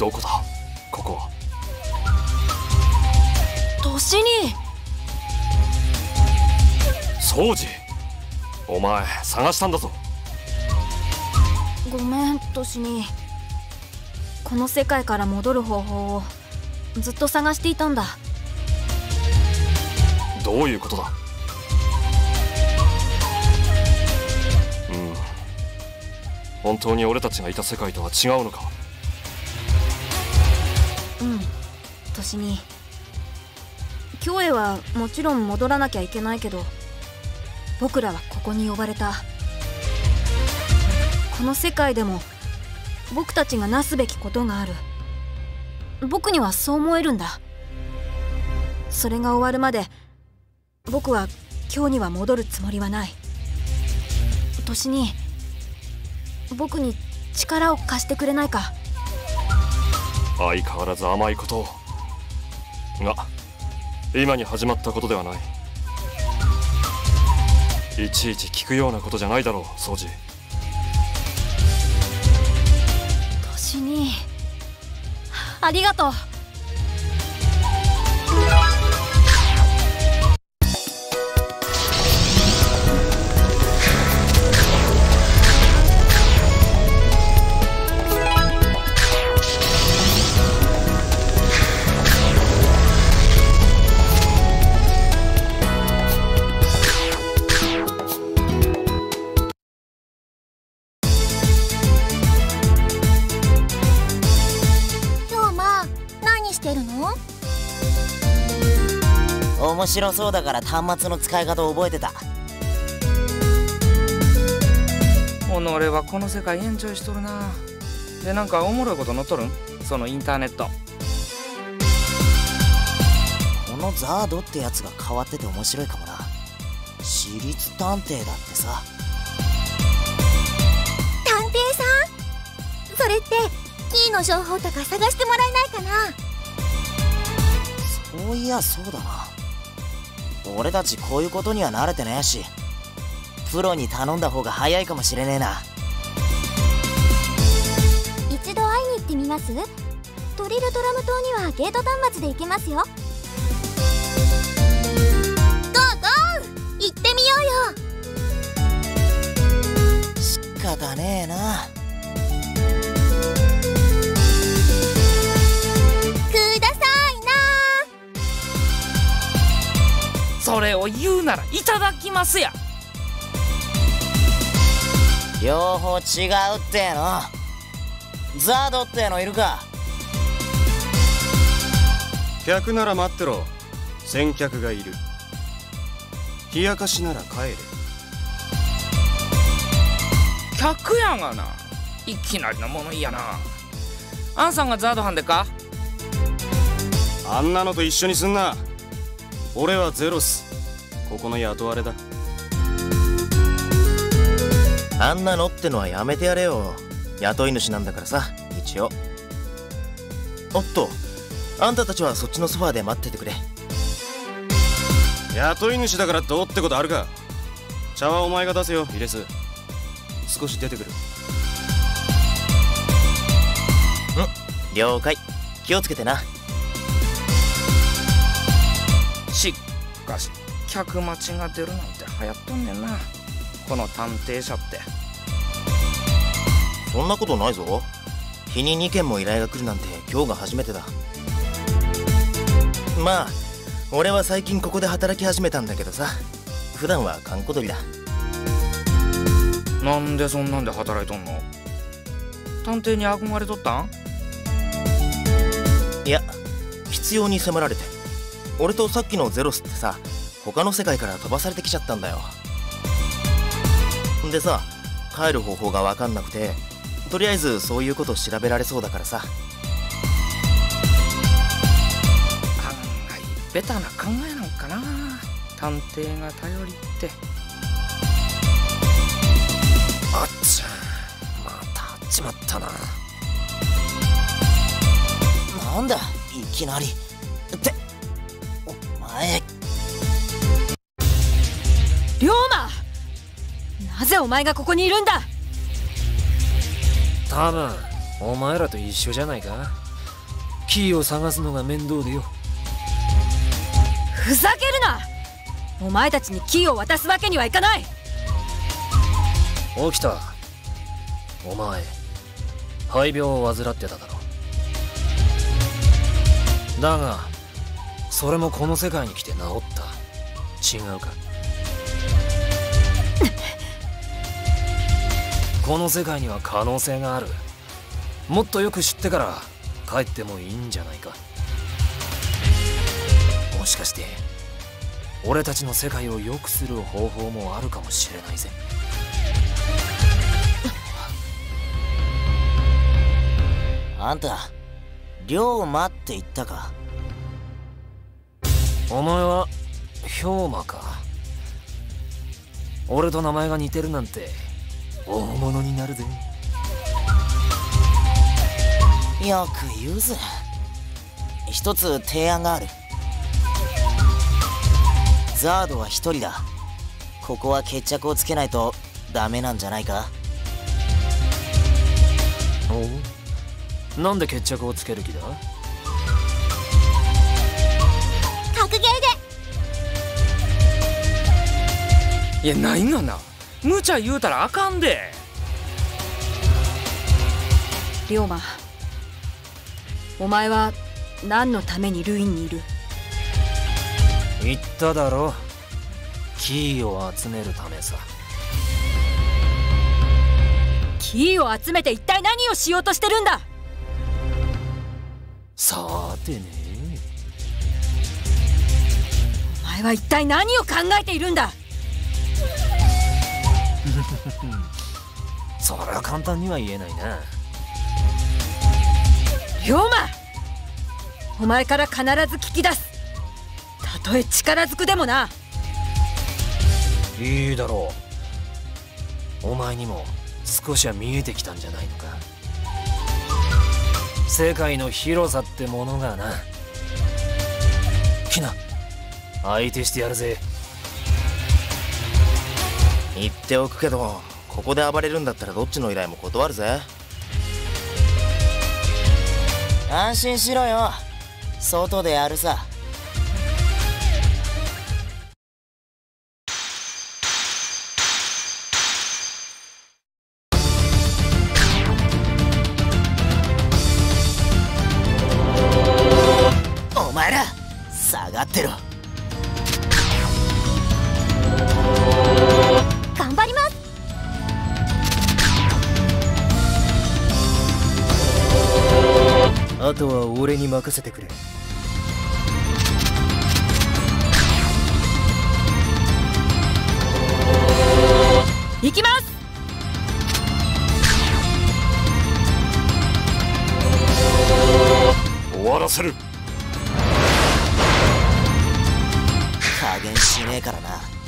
どこだここは。 トシ兄。 宗司、お前探したんだぞ。 ごめんトシ兄、この世界から戻る方法をずっと探していたんだ。 どういうことだ。本当に俺たちがいた世界とは違うのか。 トシ兄、今日へはもちろん戻らなきゃいけないけど、僕らはここに呼ばれた。この世界でも僕たちがなすべきことがある。僕にはそう思えるんだ。それが終わるまで僕は今日には戻るつもりはない。トシ兄、僕に力を貸してくれないか。 相変わらず甘いことを。が今に始まったことではない。いちいち聞くようなことじゃないだろう、宗司。 トシ兄、ありがとう。 面白そうだから端末の使い方を覚えてた。 己はこの世界エンジョイしとるな。で、なんかおもろいこと載っとるん？そのインターネット。 このザードってやつが変わってて面白いかもな。私立探偵だってさ。 探偵さん、それってキーの情報とか探してもらえないかな。 そういやそうだな。俺たちこういうことには慣れてねえし、プロに頼んだ方が早いかもしれねえな。 一度会いに行ってみます？トリルドラム島にはゲート端末で行けますよ。ゴーゴー、行ってみようよ。 仕方ねえな。 それを言うならいただきますや。 両方違うっての。ザードってのいるか。 客なら待ってろ。先客がいる。冷やかしなら帰れ。 客やがな。いきなりの物言いやな。アンさんがザード班でか。 あんなのと一緒にすんな。俺はゼロス、ここの雇われだ。 あんなのってのはやめてやれよ。雇い主なんだからさ、一応。おっと、あんたたちはそっちのソファーで待っててくれ。 雇い主だからどうってことあるか。茶はお前が出せよ、イレス。少し出てくる。 了解。気をつけてな。 しかし客待ちが出るなんて流行っとんねんな、この探偵社って。 そんなことないぞ。日に2件も依頼が来るなんて今日が初めてだ。まあ俺は最近ここで働き始めたんだけどさ、普段は閑古鳥だ。 なんでそんなんで働いとんの？探偵に憧れとったん？ いや、必要に迫られて。俺とさっきのゼロスってさ、他の世界から飛ばされてきちゃったんだよ。でさ、帰る方法が分かんなくて、とりあえずそういうこと調べられそうだからさ。 案外ベタな考えなんかな、探偵が頼りって。 あっちゃ、また会っちまったな。 なんだいきなりってお前。 龍馬、なぜお前がここにいるんだ？ 多分お前らと一緒じゃないか。 キーを探すのが面倒でよ。 ふざけるな。お前たちにキーを渡すわけにはいかない。 起きた。お前肺病を患ってただろ。だがそれもこの世界に来て治った。違うか？この世界には可能性がある。もっとよく知ってから帰ってもいいんじゃないか。もしかして俺たちの世界を良くする方法もあるかもしれないぜ。 あんた龍馬って言ったか？ お前は兵馬か。俺と名前が似てるなんて大物になるぜ。 よく言うぜ。一つ提案がある。ザードは一人だ。ここは決着をつけないとダメなんじゃないか？ おう、なんで決着をつける気だ？ 格ゲーで。 いや、ないがな。無茶言うたらあかんで。 龍馬、お前は何のためにルインにいる？ 言っただろ。キーを集めるためさ。 キーを集めて一体何をしようとしてるんだ？ さーてね。 お前は一体何を考えているんだ？ そりゃ簡単には言えないな。 龍馬、お前から必ず聞き出す。たとえ力ずくでもな。 いいだろう。お前にも少しは見えてきたんじゃないのか。世界の広さってものがな。ひな、相手してやるぜ。 言っておくけど、ここで暴れるんだったらどっちの依頼も断るぜ。安心しろよ。外でやるさ。お前ら下がってろ。 頑張ります。 あとは俺に任せてくれ。 行きます。 終わらせる。 加減しねえからな。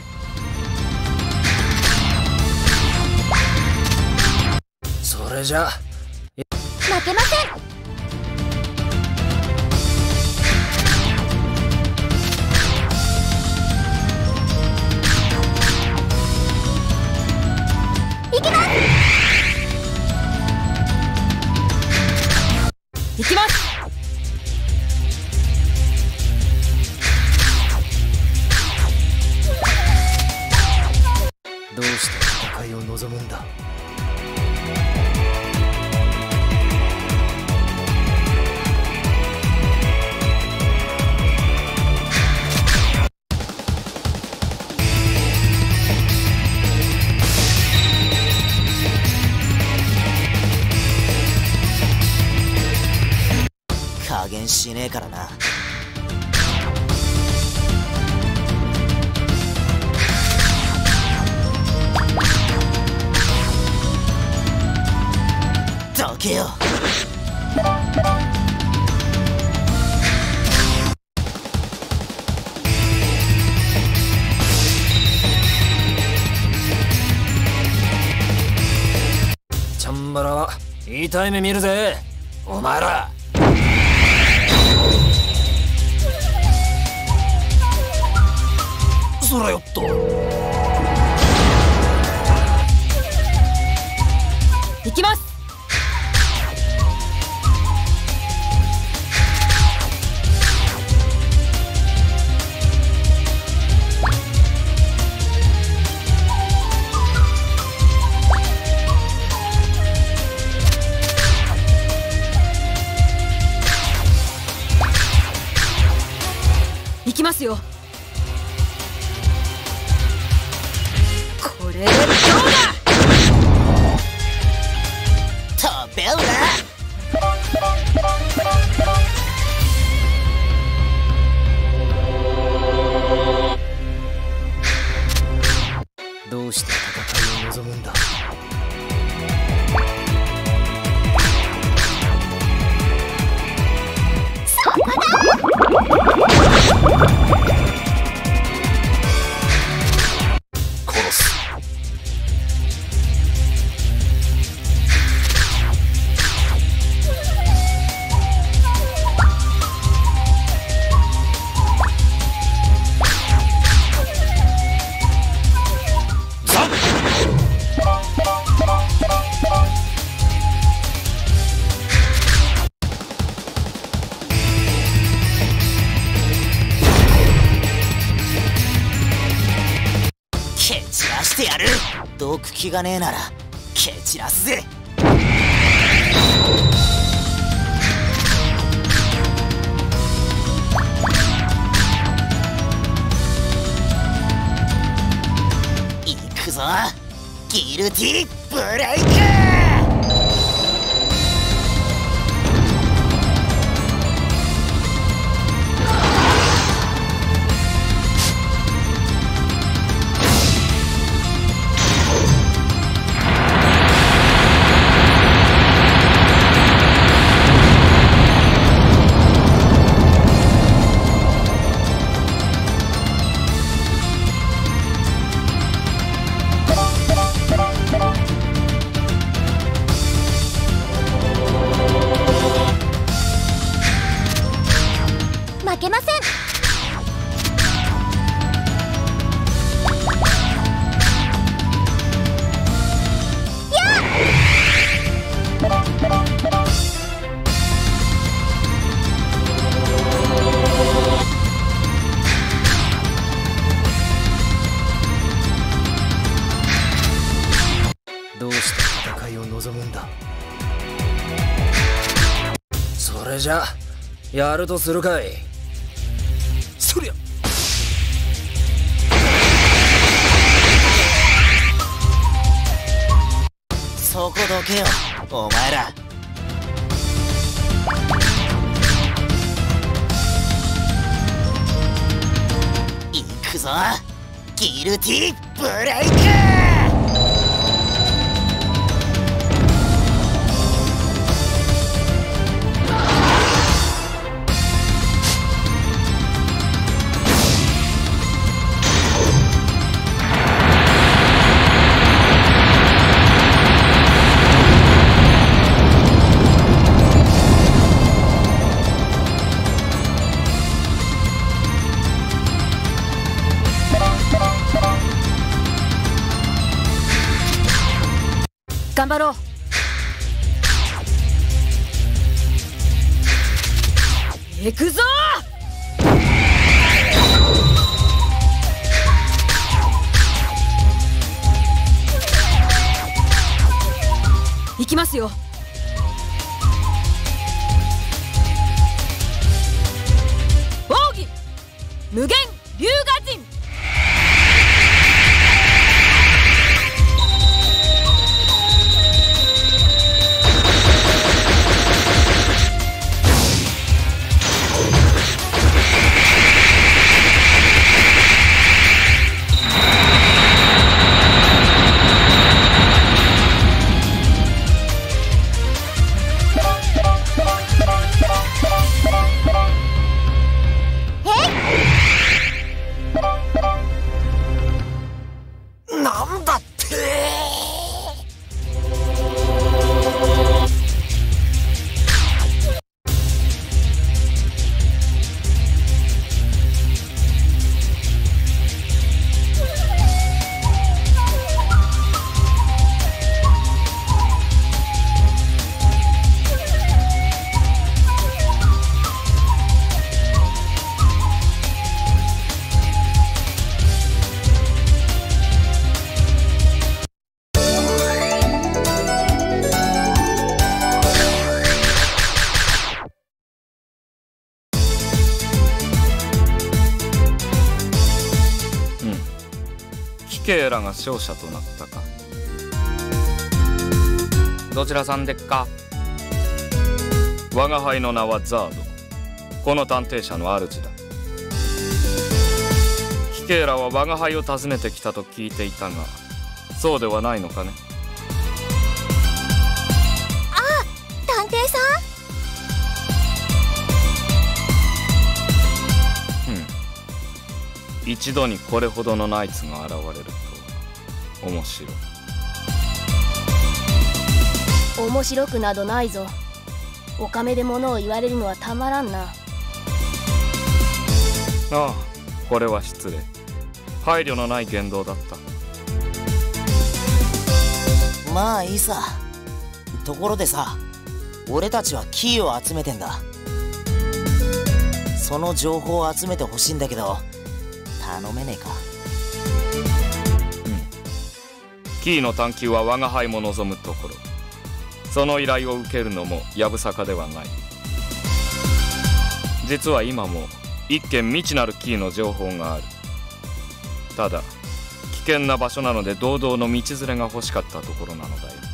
それじゃ負けません。 行きます。 どうして戦いを望むんだ？ 加減しねえからな。どけよ。 チャンバラは痛い目見るぜお前ら。そらよっと。 行きます。 行きますよ。これでどうだ。 飛べよな。 どうして戦いを望むんだ。 殺す。 蹴散らしてやる。どく気がねえなら蹴散らすぜ。行くぞギルティブレイク。 負けません。 どうして戦いを望むんだ。 それじゃやるとするかい。そりゃそこどけよお前ら。行くぞギルティブレイク。 頑張ろう。行くぞ。行きますよ。奥義無限龍河陣。 なんだってケイらが勝者となったか。どちらさんでっか。我が輩の名はザード。この探偵社の主だ。キケイらは我が輩を訪ねてきたと聞いていたが、そうではないのかね。 探偵さん。一度にこれほどのナイツが現れると面白い。 面白くなどないぞ。おかめで物を言われるのはたまらんな。 ああ、これは失礼。配慮のない言動だった。 まあいいさ。ところでさ、俺たちはキーを集めてんだ。その情報を集めてほしいんだけど、頼めねえか。 キーの探求は我が輩も望むところ。その依頼を受けるのもやぶさかではない。実は今も一件未知なるキーの情報がある。ただ危険な場所なので堂々の道連れが欲しかったところなのだよ。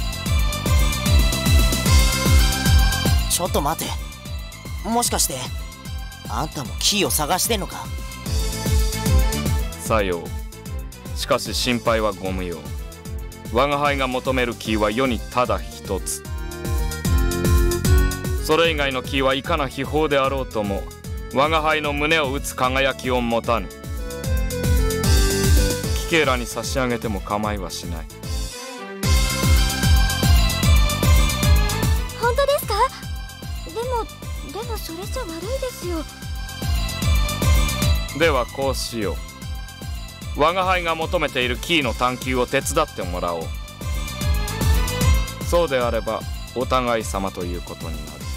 ちょっと待て。もしかしてあんたもキーを探してんのか。 さよう。しかし心配はご無用。我が輩が求めるキーは世にただ一つ。それ以外のキーはいかな秘宝であろうとも我が輩の胸を打つ輝きを持たぬ。キケイらに差し上げても構いはしない。 本当ですか？でもそれじゃ悪いですよ。 ではこうしよう。我が輩が求めているキーの探求を手伝ってもらおう。そうであればお互い様ということになる。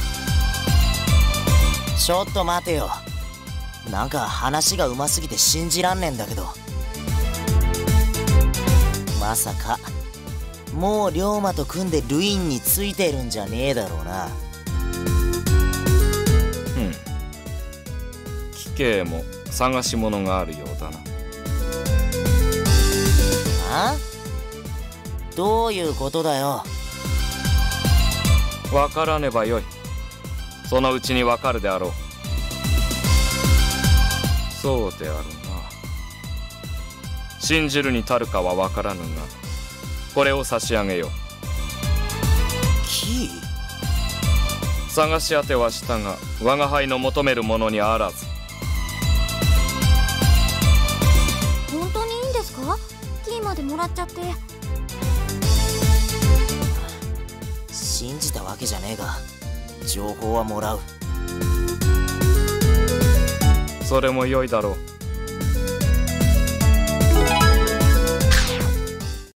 ちょっと待てよ。なんか話がうますぎて信じらんねえんだけど。まさかもう龍馬と組んでルインについてるんじゃねえだろうな。 キケイも探し物があるようだな。 あ？どういうことだよ。 わからねばよい。そのうちにわかるであろう。そうであるな。信じるに足るかはわからぬが、これを差し上げよう。 キー？ 探し当てはしたが我が輩の求めるものにあらず。 本当にいいんですか？キーまでもらっちゃって。 信じたわけじゃねえが情報はもらう。 それも良いだろう。